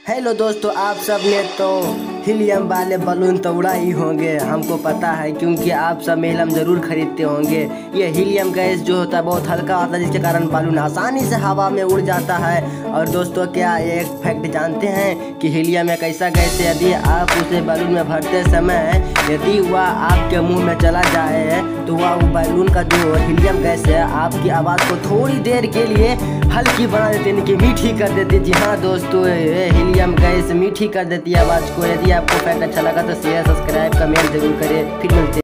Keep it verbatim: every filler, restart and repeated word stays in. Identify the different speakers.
Speaker 1: Hello दोस्तों, आप सब ने तो हीलियम वाले बलून तो उड़ा ही होंगे, हमको पता है क्योंकि आप सब हीलियम ज़रूर खरीदते होंगे। ये हीलियम गैस जो होता है बहुत हल्का होता है, जिसके कारण बलून आसानी से हवा में उड़ जाता है। और दोस्तों, क्या एक फैक्ट जानते हैं कि हीलियम एक ऐसा गैस है, यदि आप उसे बलून में भरते समय यदि वह आपके मुँह में चला जाए तो वह बलून का जो हीलियम गैस है आपकी आवाज़ को थोड़ी देर के लिए हल्की बना देती है, कि मीठी कर देती है। जी हाँ दोस्तों, हीलियम गैस मीठी कर देती है आवाज़ को। यदि आपको फैक्ट अच्छा लगा तो शेयर, सब्सक्राइब, कमेंट जरूर करें। फिर मिलते हैं।